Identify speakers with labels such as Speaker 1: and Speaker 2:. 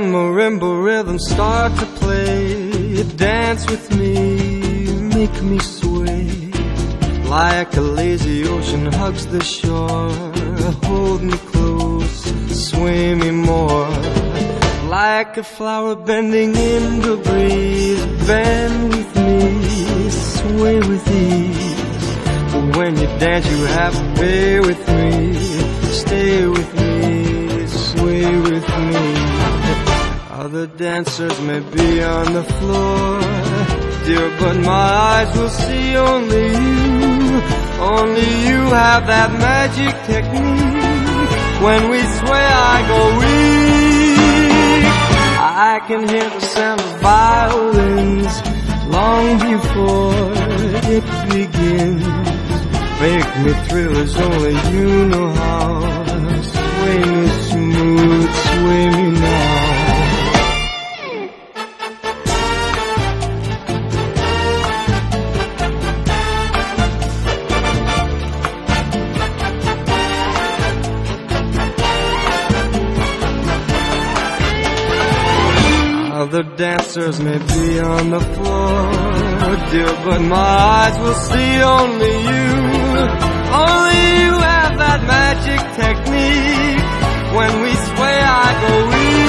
Speaker 1: marimba rhythm start to play, dance with me, make me sway. Like a lazy ocean hugs the shore, hold me close, sway me more. Like a flower bending in the breeze, bend with me, sway with ease. But when you dance you have to be with me, stay with me, sway with me. Other dancers may be on the floor, dear, but my eyes will see only you. Only you have that magic technique. When we sway I go weak. I can hear the sound of violins long before it begins. Make me thrill as only you know how. Sway me smooth, sway me now. Other dancers may be on the floor, dear, but my eyes will see only you. Only you have that magic technique. When we sway I go weak.